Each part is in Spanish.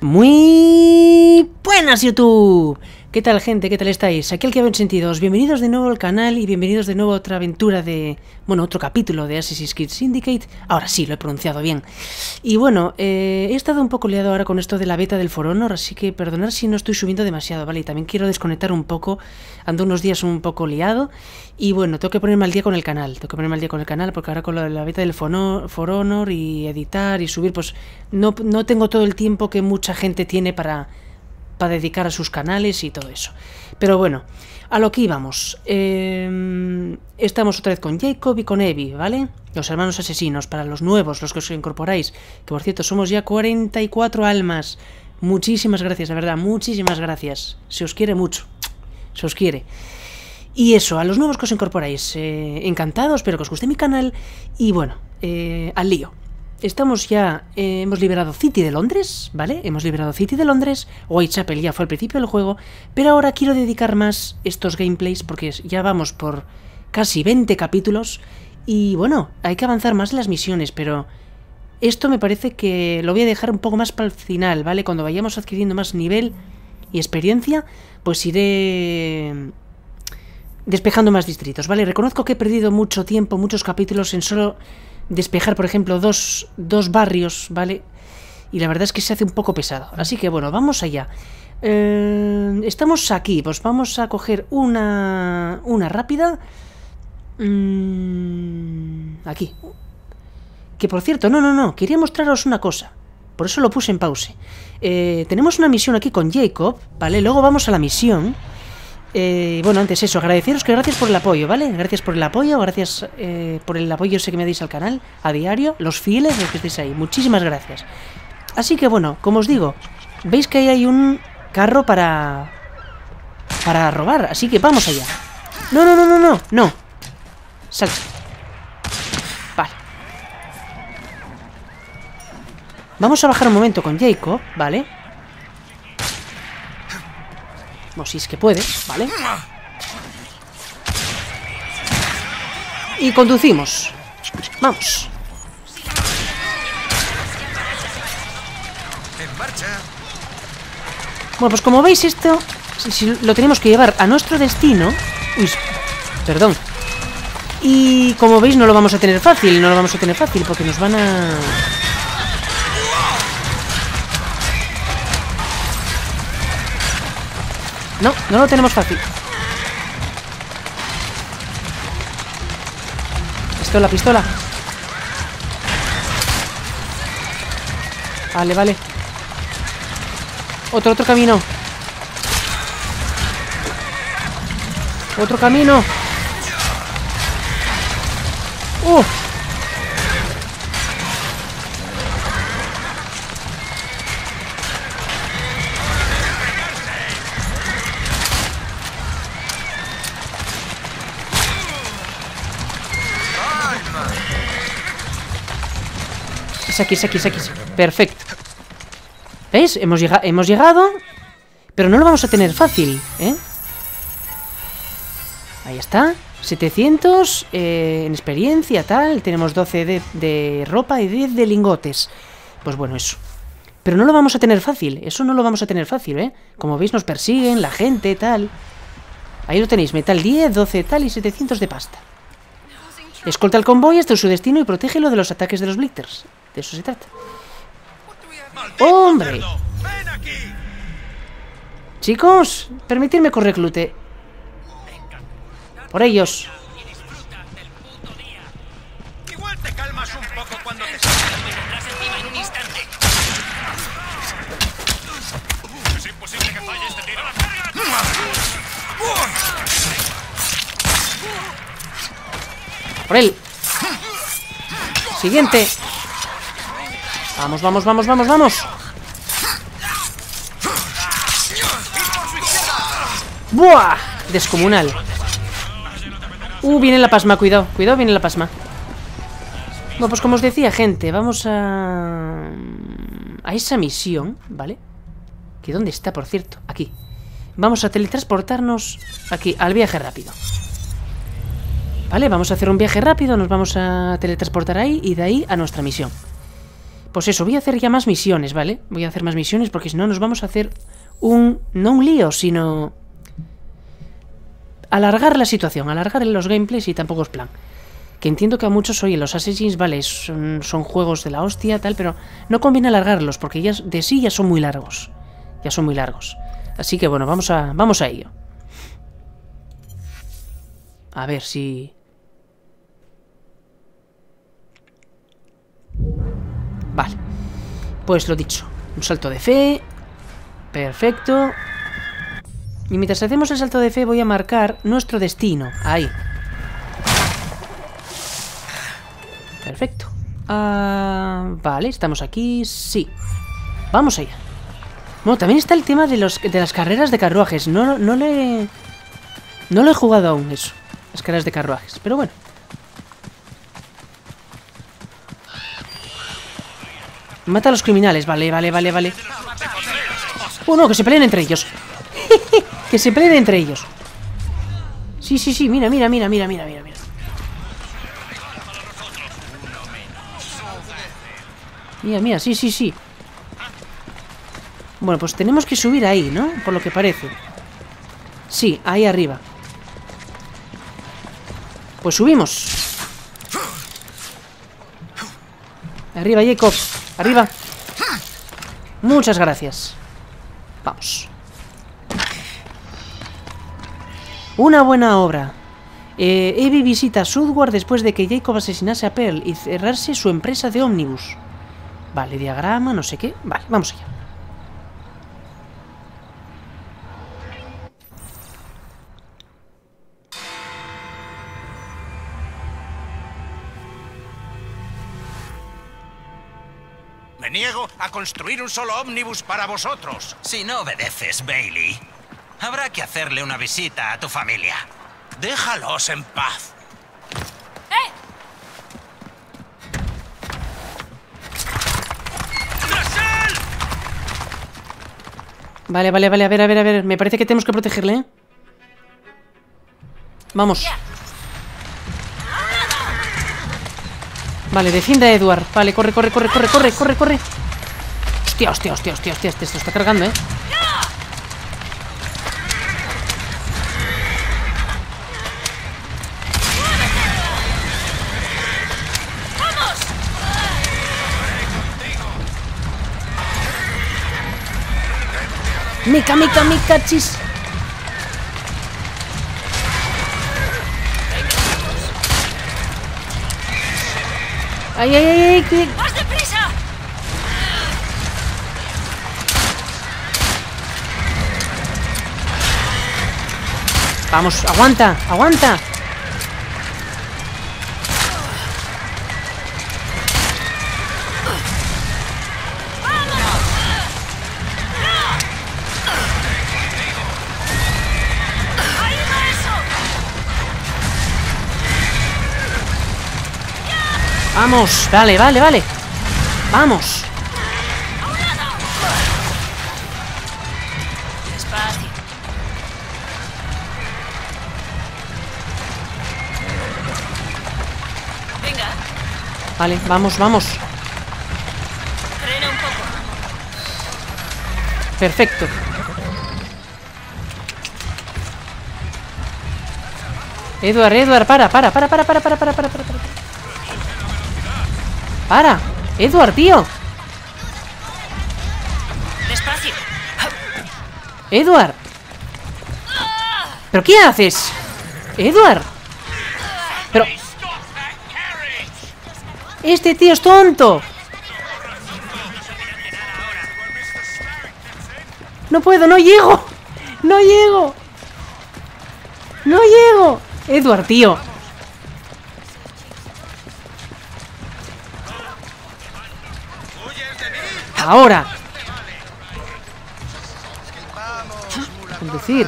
Muy buenas YouTube. ¿Qué tal, gente? ¿Qué tal estáis? Aquí el que habéis sentidos. Bienvenidos de nuevo al canal y bienvenidos de nuevo a otra aventura de... Bueno, otro capítulo de Assassin's Creed Syndicate. Ahora sí, lo he pronunciado bien. Y bueno, he estado un poco liado ahora con esto de la beta del For Honor, así que perdonad si no estoy subiendo demasiado, ¿vale? Y también quiero desconectar un poco. Ando unos días un poco liado. Y bueno, tengo que ponerme al día con el canal. Tengo que ponerme al día con el canal porque ahora con la beta del For Honor y editar y subir, pues no tengo todo el tiempo que mucha gente tiene para dedicar a sus canales y todo eso. Pero bueno, a lo que íbamos. Estamos otra vez con Jacob y con Evie, ¿vale? Los hermanos asesinos, para los nuevos, los que os incorporáis. Que por cierto, somos ya 44 almas. Muchísimas gracias, de verdad, muchísimas gracias. Se os quiere mucho. Se os quiere. Y eso, a los nuevos que os incorporáis, encantados, espero que os guste mi canal. Y bueno, al lío. Estamos ya, hemos liberado City de Londres, ¿vale? Hemos liberado City de Londres, Whitechapel ya fue al principio del juego, pero ahora quiero dedicar más estos gameplays porque ya vamos por casi 20 capítulos y bueno, hay que avanzar más en las misiones, pero esto me parece que lo voy a dejar un poco más para el final, ¿vale? Cuando vayamos adquiriendo más nivel y experiencia, pues iré despejando más distritos, ¿vale? Reconozco que he perdido mucho tiempo, muchos capítulos en solo despejar, por ejemplo, dos barrios, ¿vale? Y la verdad es que se hace un poco pesado. Así que bueno, vamos allá. Estamos aquí, pues vamos a coger una rápida. Aquí. Que por cierto, no, quería mostraros una cosa. Por eso lo puse en pause. Tenemos una misión aquí con Jacob, ¿vale? Luego vamos a la misión. Bueno, antes eso, agradeceros que gracias por el apoyo, ¿vale? Gracias por el apoyo, gracias por el apoyo ese que me dais al canal, a diario, los fieles, los que estéis ahí, muchísimas gracias. Así que bueno, como os digo, veis que ahí hay un carro para robar, así que vamos allá. No. Salta. Vale. Vamos a bajar un momento con Jacob, ¿vale? O si es que puede, ¿vale? Y conducimos. Vamos. Bueno, pues como veis esto, si lo tenemos que llevar a nuestro destino. Uy, perdón. Y como veis no lo vamos a tener fácil. No lo vamos a tener fácil porque nos van a... No lo tenemos fácil. Pistola. Vale. Otro camino. Otro camino. Es aquí. Perfecto. ¿Veis? Hemos llegado. Pero no lo vamos a tener fácil, ¿eh? Ahí está. 700 en experiencia, tal. Tenemos 12 de ropa y 10 de lingotes. Pues bueno, eso. Pero no lo vamos a tener fácil. Eso no lo vamos a tener fácil, ¿eh? Como veis nos persiguen, la gente, tal. Ahí lo tenéis. Metal 10, 12 tal y 700 de pasta. Escolta el convoy hasta su destino y protégelo de los ataques de los Blitters. De eso se trata. ¡Hombre! Chicos, permitidme que os reclute. Por ellos. Igual te calmas un poco cuando te salgas encima en un instante. Es imposible que falle este tiro. Por él. Siguiente. Vamos. ¡Buah! Descomunal. Viene la pasma, cuidado, viene la pasma. Bueno, pues como os decía, gente, vamos a esa misión, ¿vale? ¿Que dónde está, por cierto? Aquí. Vamos a teletransportarnos aquí, al viaje rápido. Vale, vamos a hacer un viaje rápido, nos vamos a teletransportar ahí y de ahí a nuestra misión. Pues eso, voy a hacer ya más misiones, ¿vale? Voy a hacer más misiones porque si no nos vamos a hacer un... No un lío, sino... alargar la situación, alargar los gameplays y tampoco es plan. Que entiendo que a muchos, oye, los Assassins, vale, son juegos de la hostia, tal, pero no conviene alargarlos porque ya de sí ya son muy largos. Ya son muy largos. Así que bueno, vamos a ello. A ver si... Vale. Pues lo dicho. Un salto de fe. Perfecto. Y mientras hacemos el salto de fe voy a marcar nuestro destino. Ahí. Perfecto. Vale, estamos aquí. Sí. Vamos allá. Bueno, también está el tema de las carreras de carruajes. No le he jugado aún eso. Las carreras de carruajes. Pero bueno. Mata a los criminales. Vale. No, que se peleen entre ellos. Que se peleen entre ellos. Sí. Mira. Mira, sí. Bueno, pues tenemos que subir ahí, ¿no? Por lo que parece. Sí, ahí arriba. Pues subimos. Arriba, Jacob. Arriba. Muchas gracias. Vamos. Una buena obra. Evie visita Southward después de que Jacob asesinase a Pearl y cerrarse su empresa de ómnibus. Vale, diagrama, no sé qué. Vale, vamos allá. Me niego a construir un solo ómnibus para vosotros. Si no obedeces, Bailey, habrá que hacerle una visita a tu familia. Déjalos en paz. Vale, a ver. Me parece que tenemos que protegerle, ¿eh? Vamos. Vale, defienda a Edward. Vale, corre. Hostia, esto está cargando, ¿eh? Mica, chis. Ay, que... ¡Más deprisa! Vamos, aguanta. Vamos, vale. Vamos. Despacio. Venga, Vale, vamos. frena un poco. Perfecto. Edward, para. Para. Edward, tío. Despacio. Edward. ¿Pero qué haces? Edward. Pero... Este tío es tonto. No puedo, no llego. Edward, tío. Ahora. Conducir.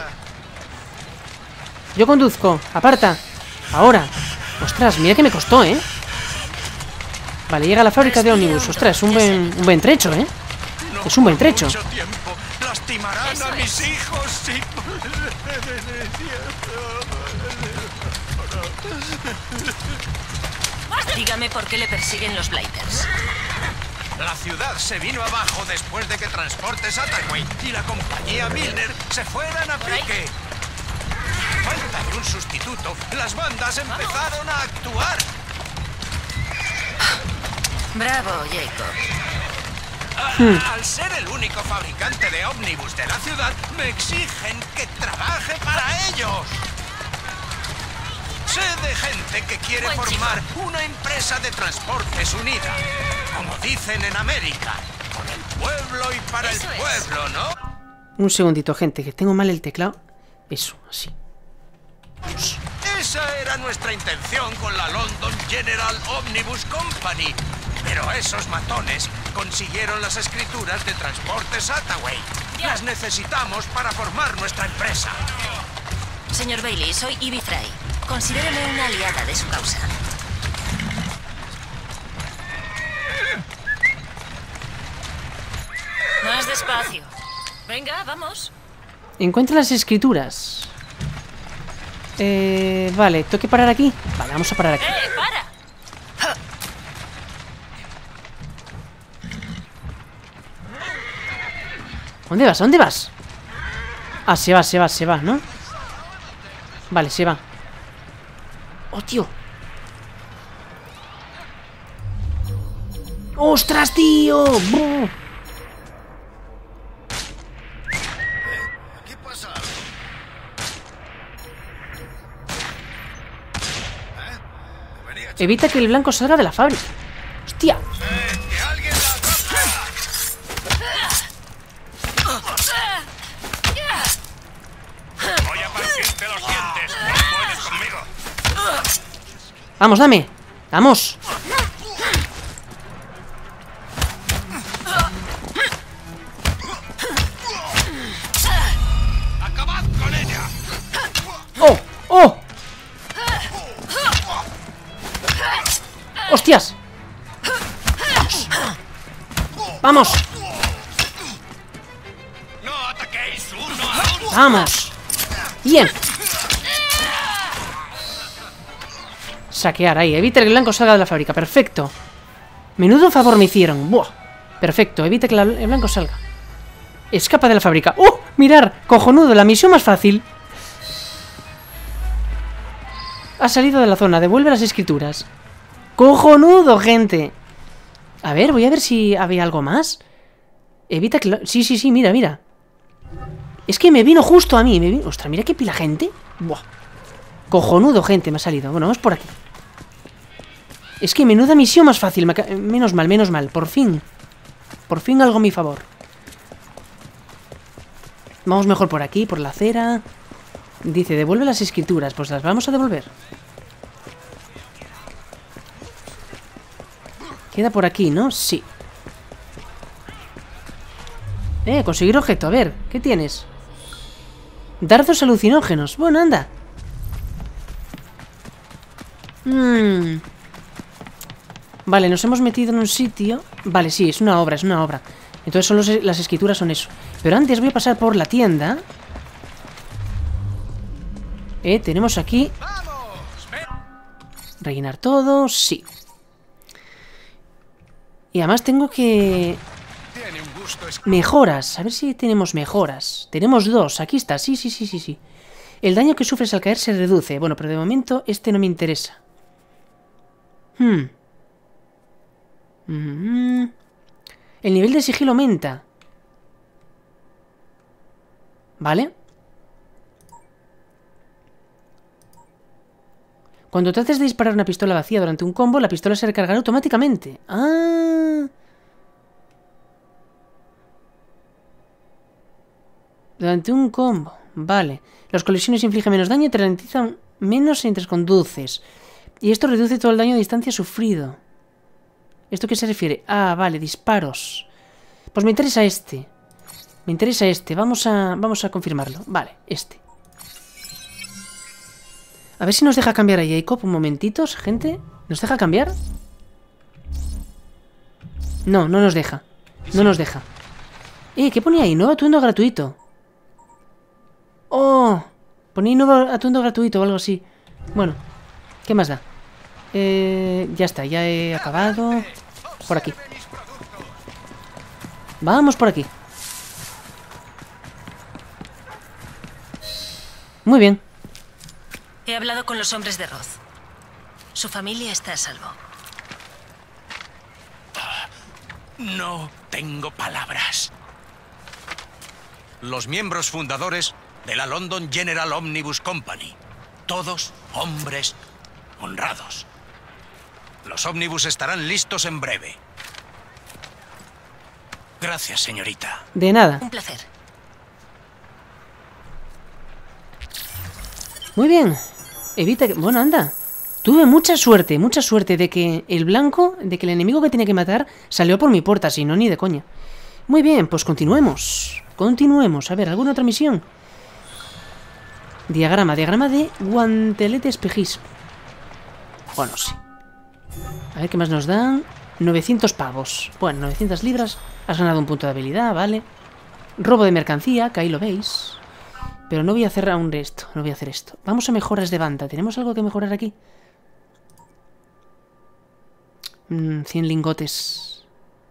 Yo conduzco. Aparta. Ahora. Ostras, mira que me costó, ¿eh? Vale, llega a la fábrica de ómnibus. Ostras, es un buen trecho, ¿eh? Es un buen trecho. Mucho tiempo. Lastimarán a mis hijos. Sí. Dígame por qué le persiguen los Blighters. La ciudad se vino abajo después de que Transportes Attaway y la compañía Milner se fueran a pique. Falta de un sustituto, las bandas empezaron a actuar. Bravo, Jacob. Al ser el único fabricante de ómnibus de la ciudad, me exigen que trabaje para ellos. Sé de gente que quiere Buen formar una empresa de transportes unida. Como dicen en América, con el pueblo y para Eso el es. pueblo, ¿no? Un segundito, gente, que tengo mal el teclado. Eso, así. Esa era nuestra intención con la London General Omnibus Company. Pero esos matones consiguieron las escrituras de Transportes Attaway. Ya. Las necesitamos para formar nuestra empresa. Señor Bailey, soy Ivy Fry. Considéreme una aliada de su causa. Más despacio. Venga, vamos. Encuentra las escrituras. Vale, ¿tengo que parar aquí? Vale, vamos a parar aquí. ¡Para! ¿Dónde vas? ¿Dónde vas? Ah, se va, ¿no? Vale, se va. ¡Oh, tío! ¡Ostras, tío! ¡Buh! ¿Qué pasa? Evita que el blanco salga de la fábrica. ¡Hostia! ¡Que alguien la atrapa! Voy a partirte los dientes. No puedes conmigo. ¡Vamos, dame! ¡Vamos! ¡Acabad con ella! ¡Oh! ¡Oh! ¡Hostias! ¡Vamos! ¡No ataquéis uno a uno! ¡Vamos! ¡Bien! Saquear ahí. Evita que el blanco salga de la fábrica. Perfecto. Menudo favor me hicieron. ¡Buah! Perfecto. Evita que el blanco salga. Escapa de la fábrica. ¡Oh! Mirar. Cojonudo. La misión más fácil. Ha salido de la zona. Devuelve las escrituras. ¡Cojonudo, gente! A ver, voy a ver si había algo más. Evita que... Sí, mira, mira. Es que me vino justo a mí. Ostras, mira qué pila gente. Buah. Cojonudo, gente, me ha salido. Bueno, vamos por aquí. Es que menuda misión más fácil. Menos mal. Por fin. Por fin algo a mi favor. Vamos mejor por aquí, por la acera. Dice, devuelve las escrituras. Pues las vamos a devolver. Queda por aquí, ¿no? Sí. Conseguir objeto. A ver, ¿qué tienes? Dardos alucinógenos. Bueno, anda. Vale, nos hemos metido en un sitio. Vale, sí, es una obra. Entonces solo las escrituras son eso. Pero antes voy a pasar por la tienda. Tenemos aquí. Rellenar todo, sí. Y además tengo que... Tiene un gusto Mejoras, a ver si tenemos mejoras. Tenemos 2, aquí está, sí. El daño que sufres al caer se reduce. Bueno, pero de momento este no me interesa. El nivel de sigilo aumenta. ¿Vale? Cuando trates de disparar una pistola vacía durante un combo, la pistola se recargará automáticamente. ¡Ah! Durante un combo. Vale. Las colisiones infligen menos daño y te ralentizan menos mientras conduces. Y esto reduce todo el daño a distancia sufrido. ¿Esto qué se refiere? Ah, vale, disparos. Pues me interesa este. Vamos a confirmarlo. Vale, este. A ver si nos deja cambiar a Jacob un momentito, gente. ¿Nos deja cambiar? No, no nos deja. ¿Qué ponía ahí? Nuevo atuendo gratuito. ¡Oh! Ponía nuevo atuendo gratuito o algo así. Bueno, ¿qué más da? Ya está, ya he acabado. Por aquí. Vamos por aquí. Muy bien. He hablado con los hombres de Roth. Su familia está a salvo. No tengo palabras. Los miembros fundadores de la London General Omnibus Company. Todos hombres honrados. Los ómnibus estarán listos en breve. Gracias, señorita. De nada. Un placer. Muy bien. Evita que... Bueno, anda. Tuve mucha suerte de que el blanco, de que el enemigo que tenía que matar salió por mi puerta, si no, ni de coña. Muy bien, pues continuemos. Continuemos. A ver, ¿alguna otra misión? Diagrama de guantelete espejismo. Bueno, sí. A ver qué más nos dan. 900 pavos. Bueno, 900 libras. Has ganado un punto de habilidad, vale. Robo de mercancía, que ahí lo veis. Pero no voy a hacer aún esto. No voy a hacer esto. Vamos a mejoras de banda. ¿Tenemos algo que mejorar aquí? 100 lingotes.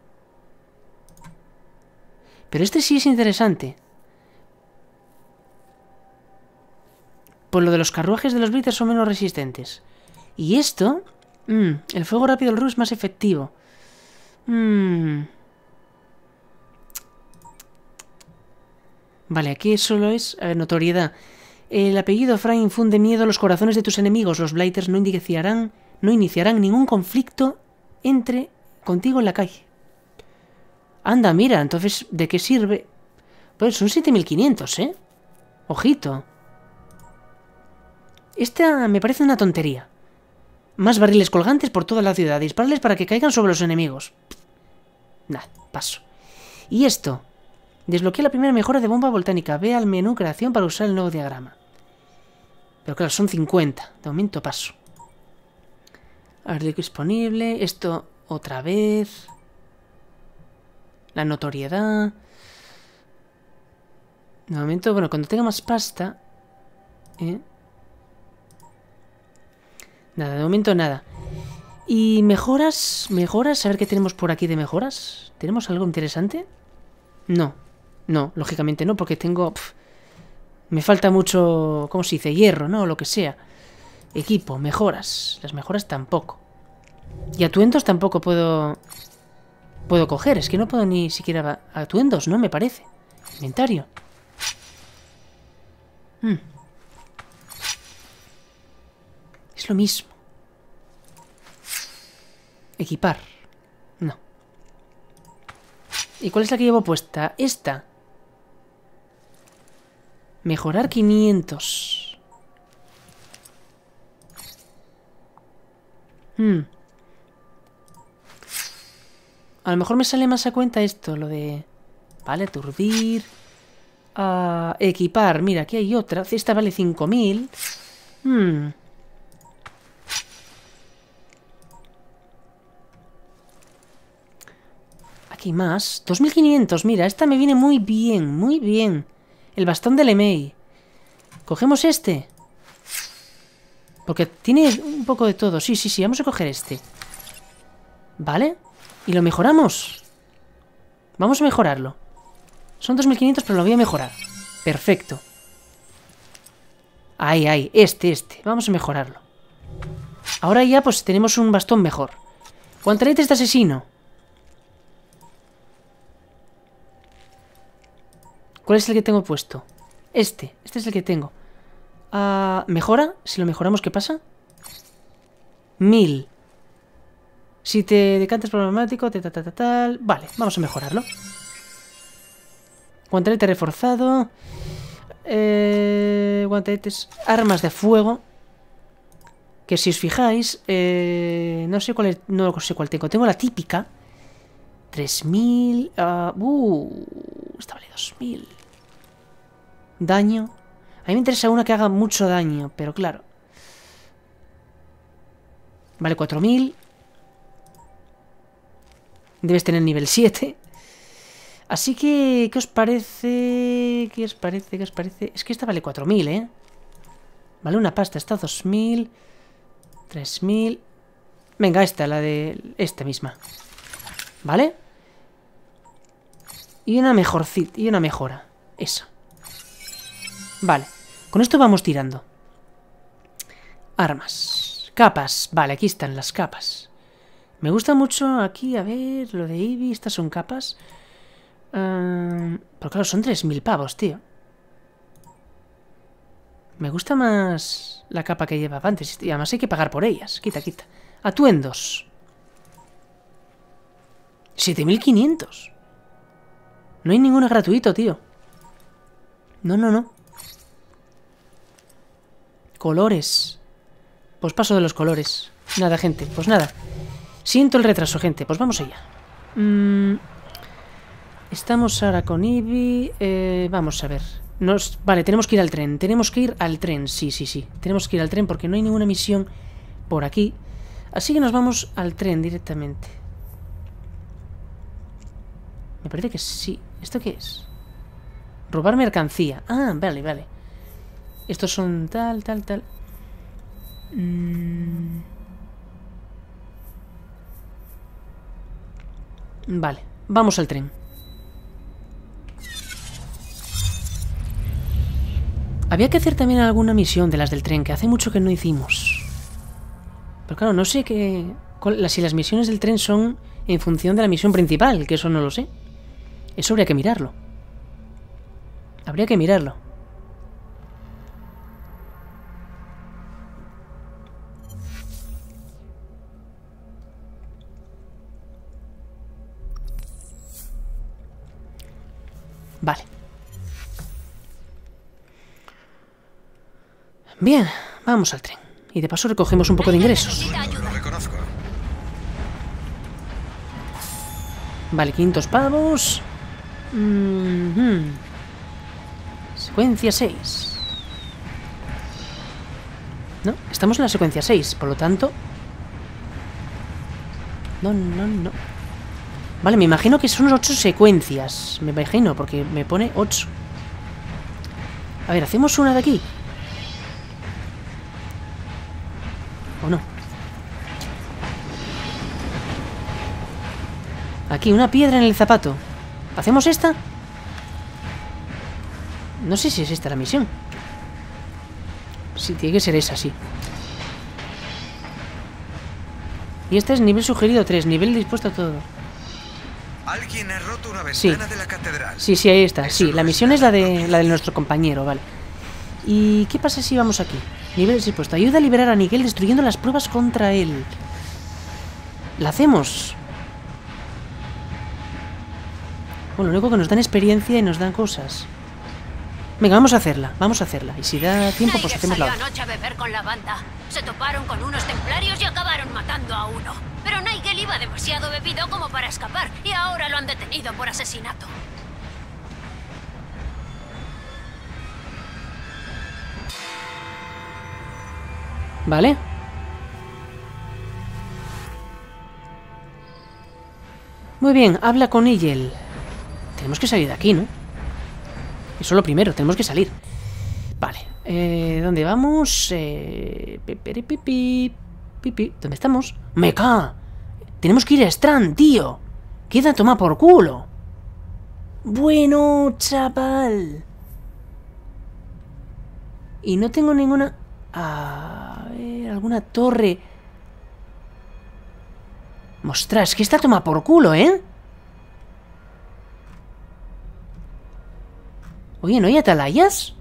Pero este sí es interesante. Pues lo de los carruajes de los blitzers son menos resistentes. Y esto... el fuego rápido del Ru es más efectivo. Vale, aquí solo es... A ver, notoriedad. El apellido Fry infunde miedo a los corazones de tus enemigos. Los blighters no iniciarán ningún conflicto contigo en la calle. Anda, mira, entonces, ¿de qué sirve? Pues son 7500, ¿eh? Ojito. Esta me parece una tontería. Más barriles colgantes por toda la ciudad. Dispararles para que caigan sobre los enemigos. Nah, paso. Y esto. Desbloquea la primera mejora de bomba volcánica. Ve al menú creación para usar el nuevo diagrama. Pero claro, son 50. De momento paso. A ver, disponible. Esto otra vez. La notoriedad. De momento, bueno, cuando tenga más pasta... Nada, de momento nada. Y mejoras, a ver qué tenemos por aquí de mejoras. ¿Tenemos algo interesante? No, lógicamente no, porque tengo... me falta mucho, ¿cómo se dice? Hierro, ¿no? O lo que sea. Equipo, mejoras. Las mejoras tampoco. Y atuendos tampoco puedo coger. Es que no puedo ni siquiera... Atuendos, ¿no? Me parece. Inventario. Es lo mismo. Equipar. No. ¿Y cuál es la que llevo puesta? Esta. Mejorar 500. A lo mejor me sale más a cuenta esto, lo de... Vale, turbir. Equipar. Mira, aquí hay otra. Esta vale 5000. Aquí más. 2500. Mira, esta me viene muy bien, muy bien. El bastón del Emei. Cogemos este. Porque tiene un poco de todo. Sí, vamos a coger este. ¿Vale? Y lo mejoramos. Vamos a mejorarlo. Son 2500, pero lo voy a mejorar. Perfecto. Ahí, este. Vamos a mejorarlo. Ahora ya pues tenemos un bastón mejor. Guanteletes de asesino. ¿Cuál es el que tengo puesto? Este es el que tengo. ¿Mejora? Si lo mejoramos, ¿qué pasa? 1000. Si te decantas problemático, tal. Vale, vamos a mejorarlo. Guantelete reforzado. Guanteletes. Armas de fuego. Que si os fijáis, no sé cuál es, no sé cuál tengo. Tengo la típica. 3000. Esta vale 2000. Daño. A mí me interesa una que haga mucho daño, pero claro. Vale 4000. Debes tener nivel 7. Así que, ¿qué os parece? ¿Qué os parece? Es que esta vale 4000, ¿eh? Vale una pasta. Esta 2000. 3000. Venga, esta, la de... Esta misma. ¿Vale? Y una mejorcita, y una mejora. Esa. Vale. Con esto vamos tirando. Armas. Capas. Vale, aquí están las capas. Me gusta mucho aquí, a ver, lo de Ivy. Estas son capas. Pero claro, son 3000 pavos, tío. Me gusta más la capa que llevaba antes. Y además hay que pagar por ellas. Quita, quita. Atuendos. 7500. No hay ninguna gratuito, tío. No, no, no. Colores. Pues paso de los colores. Nada, gente. Pues nada. Siento el retraso, gente. Pues vamos allá. Estamos ahora con Ivy. Vamos a ver. Vale, tenemos que ir al tren. Tenemos que ir al tren. Sí, sí, sí. Tenemos que ir al tren porque no hay ninguna misión por aquí. Así que nos vamos al tren directamente. Me parece que sí. ¿Esto qué es? Robar mercancía. Ah, vale, vale. Estos son tal. Vale, vamos al tren. Había que hacer también alguna misión de las del tren, que hace mucho que no hicimos. Pero claro, no sé si las misiones del tren son en función de la misión principal, que eso no lo sé. Eso habría que mirarlo. Habría que mirarlo. Vale. Bien, vamos al tren. Y de paso recogemos un poco de ingresos. Lo reconozco. Vale, 500 pavos. Secuencia 6. No, estamos en la secuencia 6, por lo tanto... No. Vale, me imagino que son 8 secuencias. Me imagino, porque me pone 8. A ver, ¿hacemos una de aquí? ¿O no? Aquí, una piedra en el zapato. ¿Hacemos esta? No sé si es esta la misión. Sí, tiene que ser esa, sí. Y esta es nivel sugerido 3, nivel dispuesto a todo. Alguien ha roto una ventana de la catedral. Sí, sí, ahí está. Eso Sí, no la es misión es nada la de normal. nuestro compañero, vale. ¿Y qué pasa si vamos aquí? Nivel dispuesto. Ayuda a liberar a Nigel destruyendo las pruebas contra él. ¿La hacemos? Bueno, lo único que nos dan experiencia y nos dan cosas. Venga, vamos a hacerla. Y si da tiempo, pues hacemos la Nigel otra. salió anoche a beber con la banda. Se toparon con unos templarios y acabaron matando a uno. Pero Nigel iba demasiado bebido como para escapar y ahora lo han detenido por asesinato. ¿Vale? Muy bien, habla con Nigel. Tenemos que salir de aquí, ¿no? Eso es lo primero, tenemos que salir. Vale, ¿dónde vamos? ¿Dónde estamos? ¡Meca! Tenemos que ir a Strand, tío. Queda a tomar por culo. Bueno, chaval. Y no tengo ninguna... A ver, alguna torre. Ostras, que está a tomar por culo, ¿eh? Oye, ¿no hay atalayas?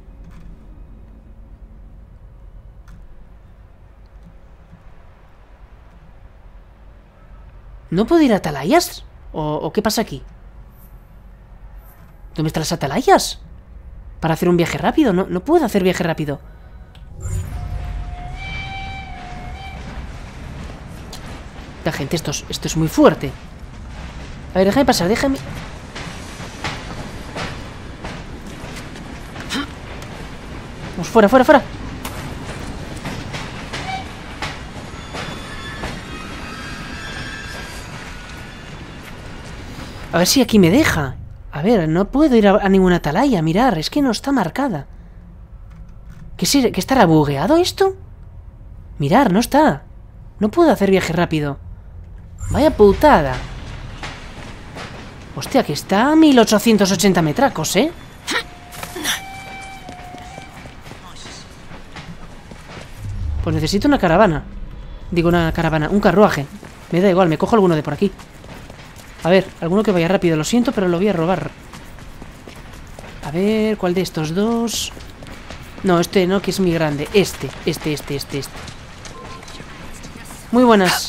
¿No puedo ir a atalayas? ¿O qué pasa aquí? ¿Dónde están las atalayas? Para hacer un viaje rápido. No puedo hacer viaje rápido. La gente, esto es muy fuerte. A ver, déjame pasar, déjame... Vamos, fuera, fuera, fuera. A ver si aquí me deja. A ver, no puedo ir a ninguna atalaya. Mirar, es que no está marcada. ¿Que estará bugueado esto? Mirar, no está. No puedo hacer viaje rápido. Vaya putada. Hostia, que está a 1880 metracos, ¿eh? Pues necesito una caravana. Digo, una caravana, un carruaje. Me da igual, me cojo alguno de por aquí. A ver, alguno que vaya rápido, lo siento, pero lo voy a robar. A ver, ¿cuál de estos dos? No, este no, que es muy grande. Este. Muy buenas.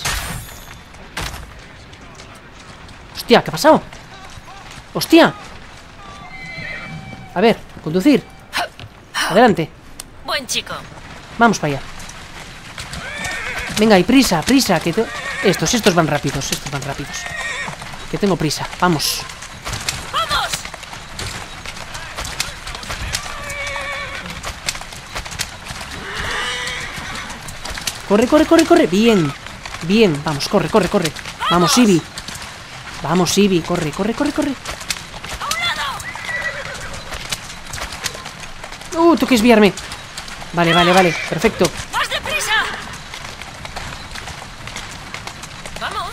Hostia, ¿qué ha pasado? ¡Hostia! A ver, conducir. Adelante. Buen chico. Vamos para allá. Venga, y prisa, prisa. Que estos van rápidos, Que tengo prisa, vamos. ¡Vamos! Corre, corre, corre, corre. Bien, bien, vamos, corre, corre, corre. Vamos, Ivy. Vamos, Ivy, corre, corre, corre, corre. Tú quieres desviarme. Vale, vale, vale, perfecto. ¡Más deprisa! ¡Vamos!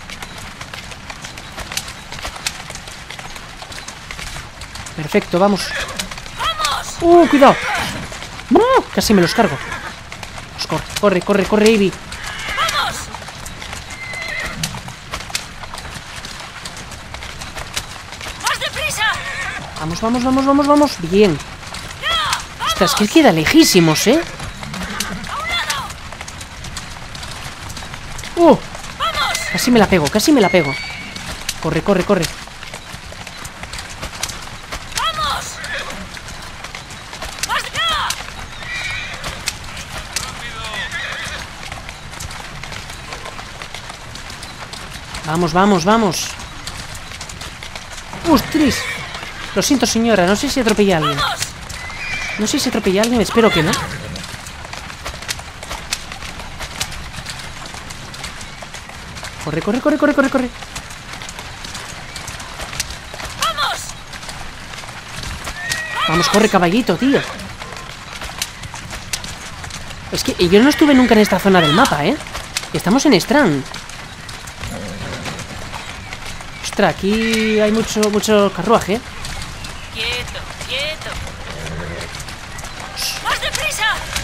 Perfecto, vamos. ¡Vamos! Cuidado. Casi me los cargo. Pues corre, corre, corre, corre, Ivy. ¡Vamos! ¡Más deprisa! Vamos, vamos, vamos, vamos, vamos. Bien. Ostras, que queda lejísimos, ¿eh? Casi me la pego, casi me la pego. Corre, corre, corre. ¡Vamos! ¡Más allá! Vamos, vamos, vamos. ¡Ostras! Lo siento, señora, no sé si atropellé a alguien. No sé si atropellé a alguien, espero que no. Corre, corre, corre, corre, corre, corre. ¡Vamos! Vamos, corre, caballito, tío. Es que yo no estuve nunca en esta zona del mapa, ¿eh? Estamos en Strand. Ostras, aquí hay mucho carruaje, ¿eh? Quieto, quieto. ¡Más deprisa!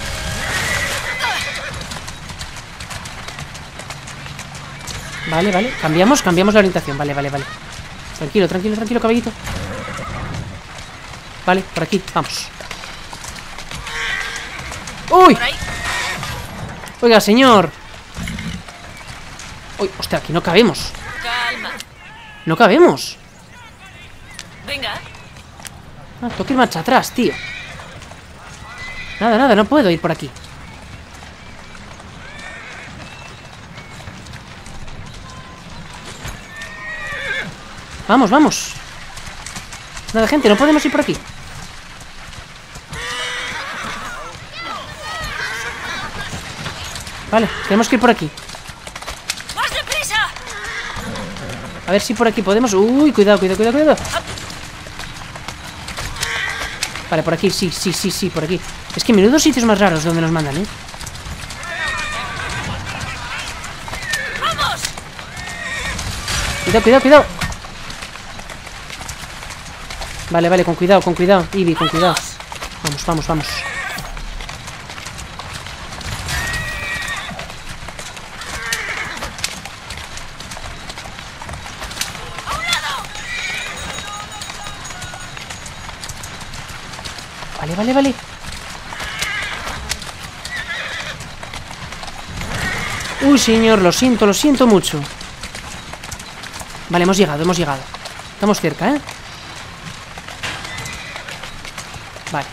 Vale, vale, cambiamos la orientación. Vale, vale, vale. Tranquilo, tranquilo, tranquilo, caballito. Vale, por aquí, vamos. ¡Uy! Por ahí. Oiga, señor. Uy, hostia, aquí no cabemos. Calma. No cabemos. Venga. Tengo que ir marcha atrás, tío. Nada, nada, no puedo ir por aquí. Vamos, vamos. Nada, gente, no podemos ir por aquí. Vale, tenemos que ir por aquí. ¡Más deprisa! A ver si por aquí podemos... Uy, cuidado, cuidado, cuidado, cuidado. Vale, por aquí, sí, sí, sí, sí, por aquí. Es que menudos sitios más raros donde nos mandan, ¿eh? ¡Vamos! Cuidado, cuidado, cuidado. Vale, vale, con cuidado, Ivy, con cuidado. Vamos, vamos, vamos. Vale, vale, vale. Uy, señor, lo siento mucho. Vale, hemos llegado, hemos llegado. Estamos cerca, ¿eh? Vale.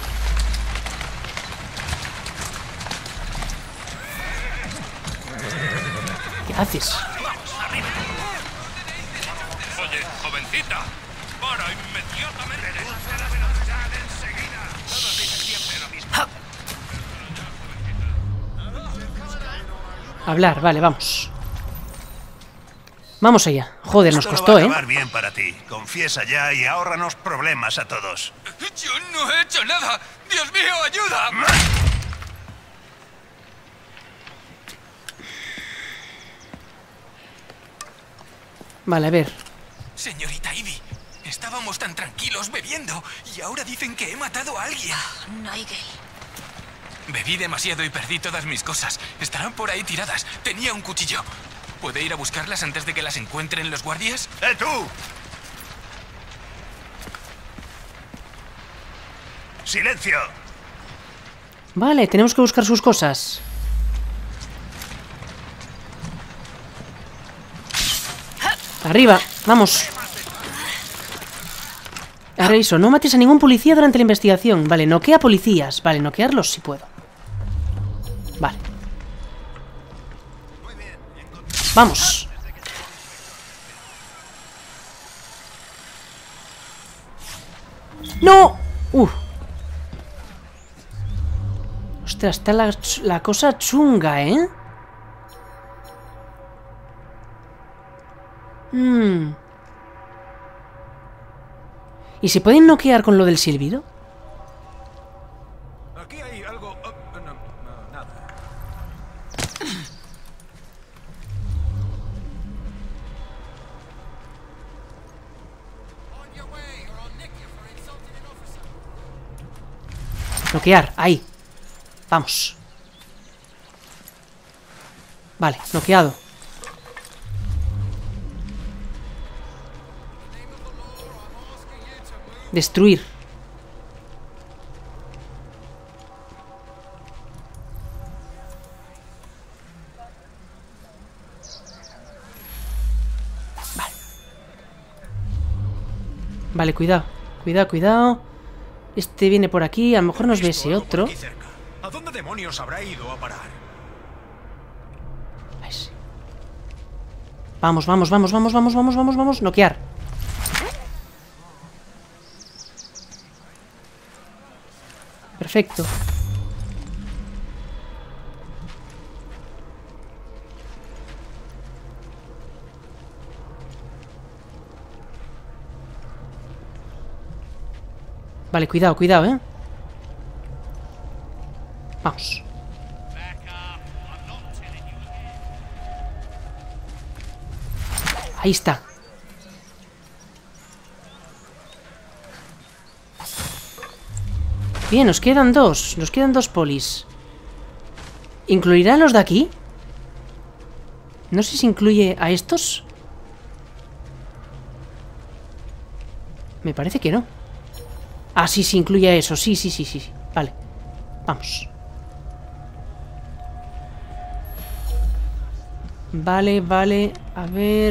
¿Qué haces? Oye, jovencita, para inmediatamente. Hablar, vale, vamos. Vamos allá. Joder, nos Esto costó, no va a ¿eh? acabar bien para ti. Confiesa ya y ahórranos problemas a todos. Yo no he hecho nada. Dios mío, ayuda. Vale, a ver. Señorita Ivy, estábamos tan tranquilos bebiendo y ahora dicen que he matado a alguien. Nigel. Bebí demasiado y perdí todas mis cosas. Estarán por ahí tiradas. Tenía un cuchillo. ¿Puede ir a buscarlas antes de que las encuentren los guardias? tú! ¡Silencio! Vale, tenemos que buscar sus cosas. Arriba, vamos. Ahora eso, no mates a ningún policía durante la investigación. Vale, noquea policías. Vale, noquearlos si puedo. Vale. Vamos. ¡No! Ostras, está la cosa chunga, ¿eh? ¿Y se pueden noquear con lo del silbido? Aquí hay algo... nada. Noquear, ahí. Vamos. Vale, noqueado. Destruir. Vale. Vale, cuidado. Cuidado, cuidado. Este viene por aquí. A lo mejor nos ve ese otro. ¿A dónde demonios habrá ido a parar? Vamos, vamos, vamos, vamos, vamos, vamos, vamos, vamos. Noquear. Perfecto. Vale, cuidado, cuidado, ¿eh? Vamos. Ahí está. Bien, nos quedan dos. Nos quedan dos polis. ¿Incluirá a los de aquí? No sé si incluye a estos. Me parece que no. Ah, sí, sí, incluye a eso. Sí, sí, sí, sí. Vale. Vamos. Vale, vale. A ver...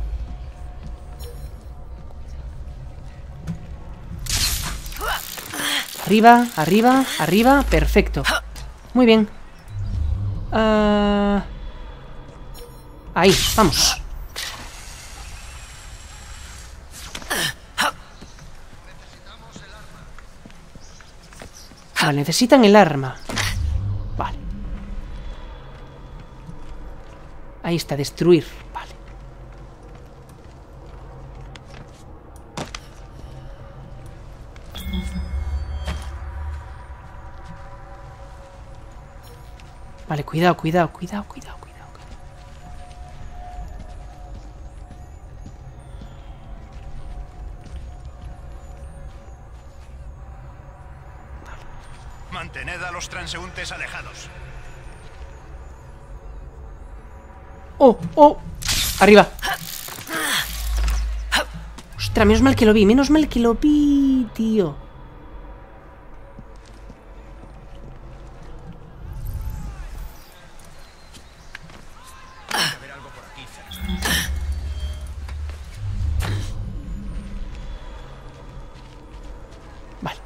Arriba, arriba, arriba. Perfecto. Muy bien. Ahí, vamos. Vale, necesitan el arma. Vale. Ahí está, destruir. Vale. Vale, cuidado, cuidado, cuidado, cuidado, cuidado. Mantened a los transeúntes alejados. ¡Oh! ¡Oh! Arriba. Ostras, menos mal que lo vi. Menos mal que lo vi, tío. Vale.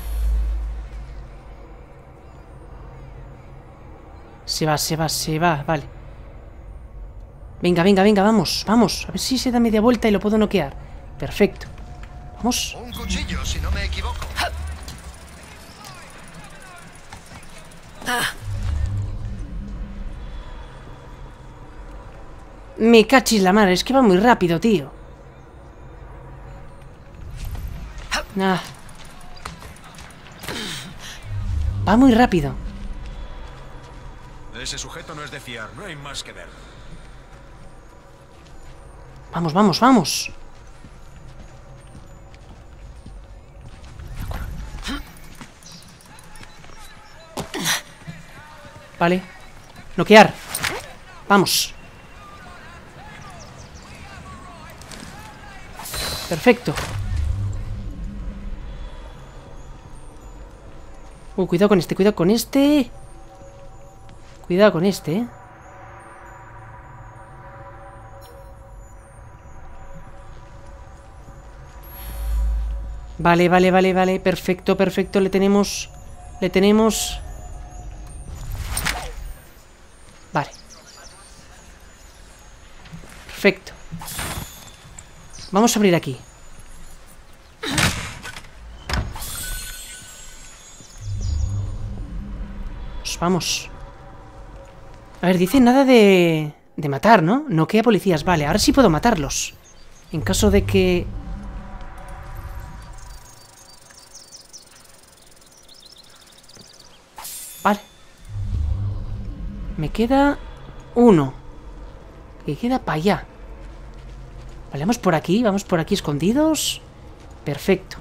Se va, se va, se va. Vale. Venga, venga, venga, vamos, vamos. A ver si se da media vuelta y lo puedo noquear. Perfecto. Vamos. Un cuchillo, si no me equivoco. Me cachis la madre, es que va muy rápido, tío. Ah. Va muy rápido. Ese sujeto no es de fiar, no hay más que ver. Vamos, vamos, vamos. Vale. Noquear. Vamos. Perfecto. Cuidado con este, cuidado con este. Cuidado con este, ¿eh? Vale, vale, vale, vale. Perfecto, perfecto. Le tenemos. Le tenemos. Vale. Perfecto. Vamos a abrir aquí. Pues vamos. A ver, dice nada de matar, ¿no? Noquea policías. Vale, ahora sí puedo matarlos. En caso de que... Vale. Me queda uno. Que queda para allá. Vale, vamos por aquí escondidos. Perfecto.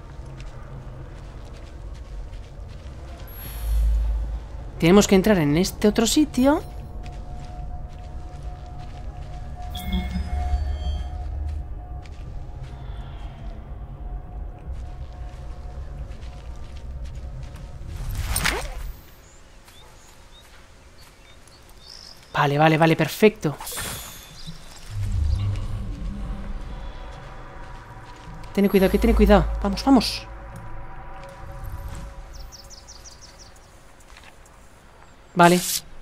Tenemos que entrar en este otro sitio. Vale, vale, vale, perfecto. Ten cuidado, que ten cuidado. Vamos, vamos. Vale.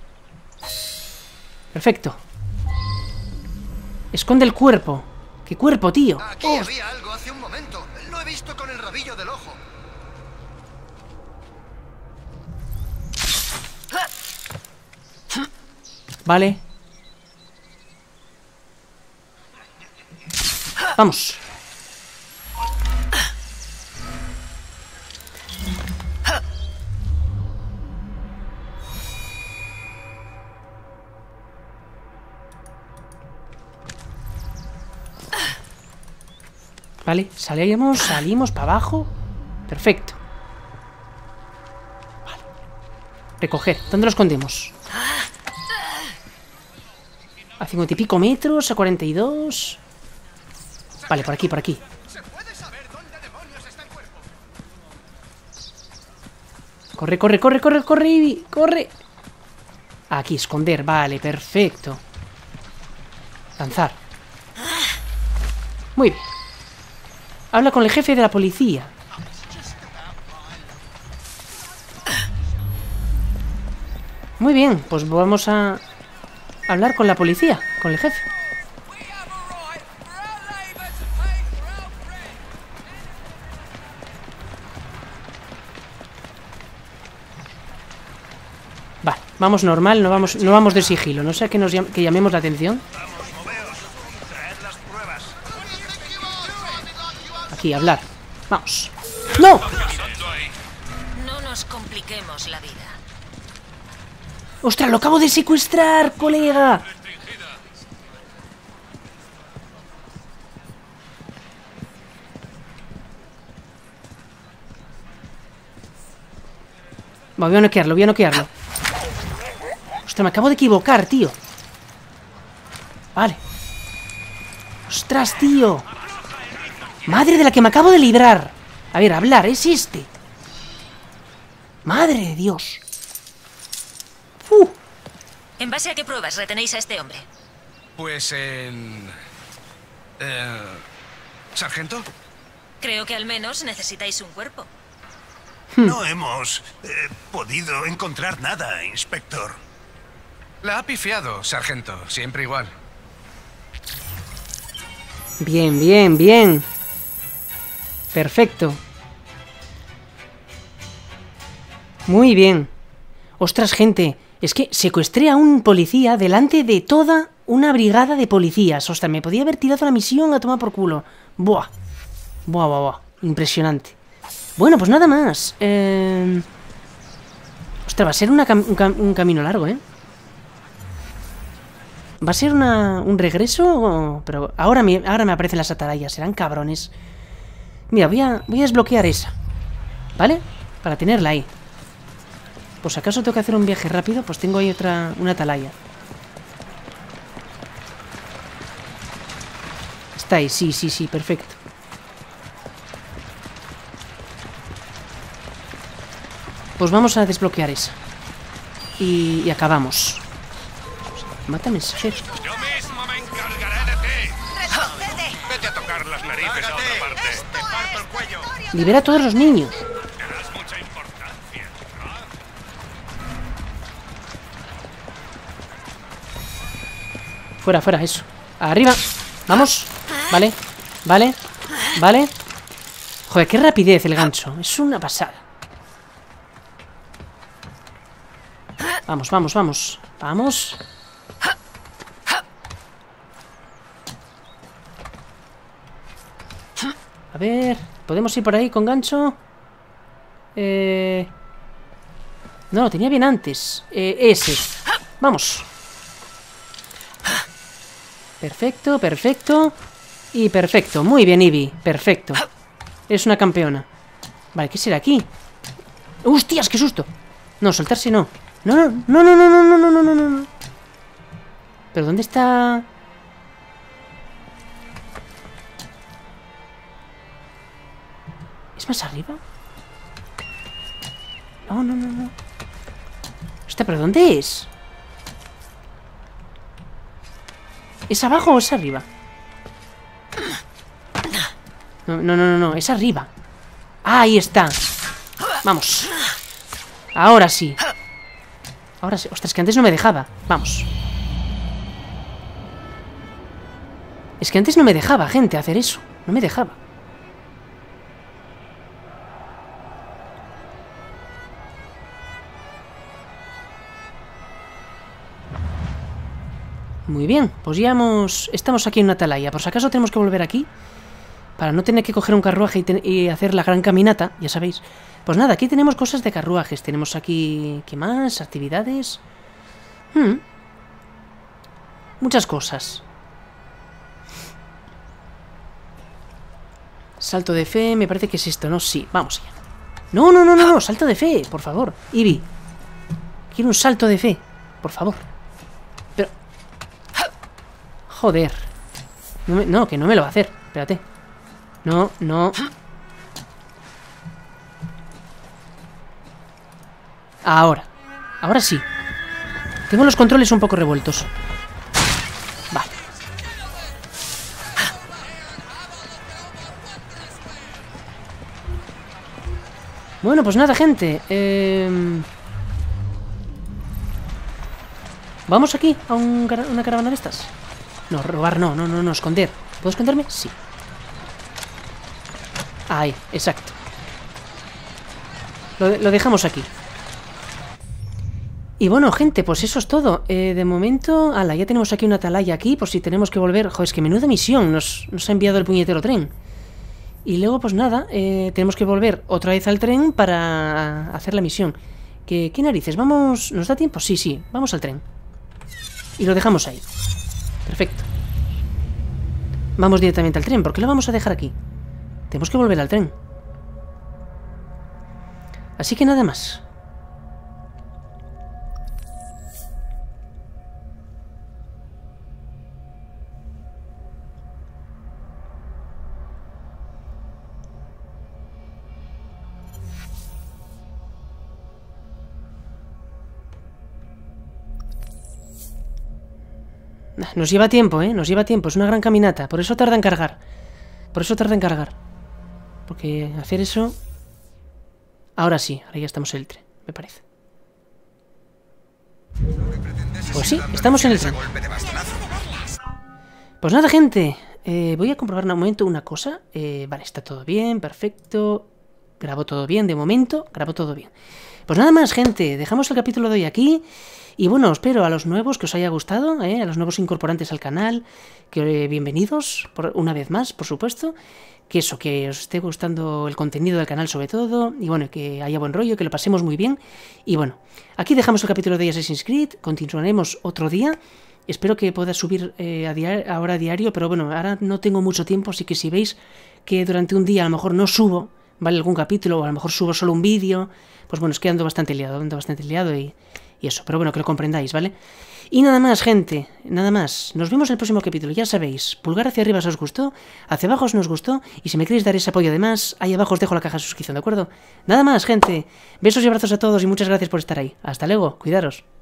Perfecto. Esconde el cuerpo. ¿Qué cuerpo, tío? Aquí había algo hace un momento. Lo he visto con el rabillo del ojo. Vale. Vamos. Vale, salimos para abajo. Perfecto. Vale. Recoger. ¿Dónde lo escondemos? A 50 y pico metros, a 42. Vale, por aquí, por aquí. Corre, corre, corre, corre, corre, Ivy, corre. Aquí, esconder, vale, perfecto. Lanzar. Muy bien. Habla con el jefe de la policía. Muy bien, pues vamos a hablar con la policía, con el jefe. Vale, vamos normal, no vamos de sigilo, no sea que que llamemos la atención. Aquí, hablar. Vamos. ¡No! No nos compliquemos la vida. ¡Ostras, lo acabo de secuestrar, colega! Voy a noquearlo, voy a noquearlo. Ostras, me acabo de equivocar, tío. Vale. Ostras, tío. Madre de la que me acabo de librar. A ver, hablar, es este. Madre de Dios. ¿En base a qué pruebas retenéis a este hombre? Pues ¿sargento? Creo que al menos necesitáis un cuerpo. No hemos podido encontrar nada, inspector. La ha pifiado, sargento. Siempre igual. Bien, bien, bien. Perfecto. Muy bien. Ostras, gente. Es que secuestré a un policía delante de toda una brigada de policías. Ostras, me podía haber tirado la misión a tomar por culo. Buah. Buah, buah, buah. Impresionante. Bueno, pues nada más. Ostras, va a ser un camino largo, ¿eh? ¿Va a ser un regreso? Pero ahora me aparecen las atarayas. Serán cabrones. Mira, voy a desbloquear esa. ¿Vale? Para tenerla ahí. Pues acaso tengo que hacer un viaje rápido, pues tengo ahí una atalaya. Está ahí, sí, sí, sí, perfecto. Pues vamos a desbloquear esa. Y acabamos. Mata mensajero. Yo mismo me encargaré de ti. Vete a tocar las narices a otra parte. Te parto el cuello. Libera a todos los niños. Le das mucha importancia, ¿no? Fuera, fuera, eso. Arriba. Vamos. Vale. Vale. Vale. Joder, qué rapidez el gancho. Es una pasada. Vamos, vamos, vamos. Vamos. A ver. ¿Podemos ir por ahí con gancho? No, lo tenía bien antes. Ese. Vamos. Perfecto, perfecto. Y perfecto. Muy bien, Ivy. Perfecto. Es una campeona. Vale, ¿qué será aquí? ¡Hostias, qué susto! No, soltarse no. No, no, no, no, no, no, no, no, no, no. ¿Pero dónde está...? ¿Es más arriba? No, no, no, no. Hostia, ¿pero dónde es? ¿Es abajo o es arriba? No, no, no, no, no, es arriba. Ah, ahí está. Vamos. Ahora sí. Ahora sí. Ostras, que antes no me dejaba. Vamos. Es que antes no me dejaba, gente, hacer eso. No me dejaba. Muy bien, pues ya estamos aquí en una atalaya. Por si acaso tenemos que volver aquí para no tener que coger un carruaje y hacer la gran caminata, ya sabéis. Pues nada, aquí tenemos cosas de carruajes. Tenemos aquí... ¿qué más? Actividades. Muchas cosas. Salto de fe, me parece que es esto, ¿no? Sí, vamos allá. No, no, no, no, no, salto de fe, por favor. Ivy, quiero un salto de fe, por favor. Pero... joder. No, que no me lo va a hacer. Espérate. No, no. Ahora. Ahora sí. Tengo los controles un poco revueltos. Vale. Bueno, pues nada, gente. ¿Vamos aquí a una caravana de estas? No, robar no, no, no, no, esconder. ¿Puedo esconderme? Sí. Ahí, exacto. Lo dejamos aquí. Y bueno, gente, pues eso es todo. De momento, ala, ya tenemos aquí una atalaya aquí, por si tenemos que volver. Joder, es que menuda misión nos ha enviado el puñetero tren. Y luego, pues nada, tenemos que volver otra vez al tren para hacer la misión. ¿Qué narices? ¿Vamos? ¿Nos da tiempo? Sí, sí, vamos al tren. Y lo dejamos ahí. Perfecto. Vamos directamente al tren. ¿Por qué lo vamos a dejar aquí? Tenemos que volver al tren. Así que nada más. Nos lleva tiempo, ¿eh? Nos lleva tiempo. Es una gran caminata. Por eso tarda en cargar. Por eso tarda en cargar. Porque hacer eso... Ahora sí. Ahora ya estamos en el tren, me parece. Pues sí, estamos en el tren. Pues nada, gente. Voy a comprobar un momento una cosa. Vale, está todo bien, perfecto. Grabó todo bien, de momento. Grabó todo bien. Pues nada más, gente. Dejamos el capítulo de hoy aquí. Y bueno, espero a los nuevos que os haya gustado, a los nuevos incorporantes al canal, que bienvenidos una vez más, por supuesto, que eso, que os esté gustando el contenido del canal sobre todo, y bueno, que haya buen rollo, que lo pasemos muy bien, y bueno, aquí dejamos el capítulo de Assassin's Creed, continuaremos otro día, espero que pueda subir ahora a diario, pero bueno, ahora no tengo mucho tiempo, así que si veis que durante un día a lo mejor no subo, ¿vale? Algún capítulo, o a lo mejor subo solo un vídeo. Pues bueno, es que ando bastante liado y eso. Pero bueno, que lo comprendáis, ¿vale? Y nada más, gente, nada más. Nos vemos en el próximo capítulo, ya sabéis. Pulgar hacia arriba si os gustó, hacia abajo si no os gustó, y si me queréis dar ese apoyo además, ahí abajo os dejo la caja de suscripción, ¿de acuerdo? Nada más, gente. Besos y abrazos a todos y muchas gracias por estar ahí. Hasta luego, cuidaros.